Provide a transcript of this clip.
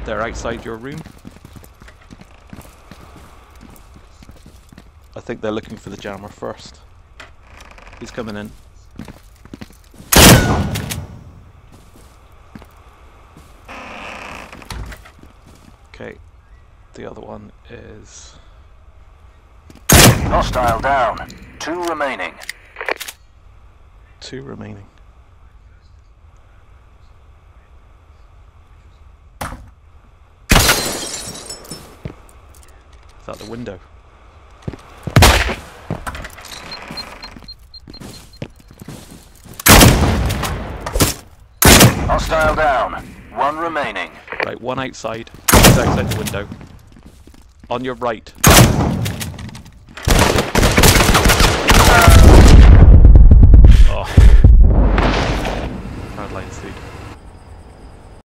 They're outside your room. I think they're looking for the jammer first. He's coming in. Okay, the other one is... Hostile down. 2 remaining. 2 remaining. Is that the window? Hostile down. 1 remaining. Right, one outside. He's outside the window. On your right.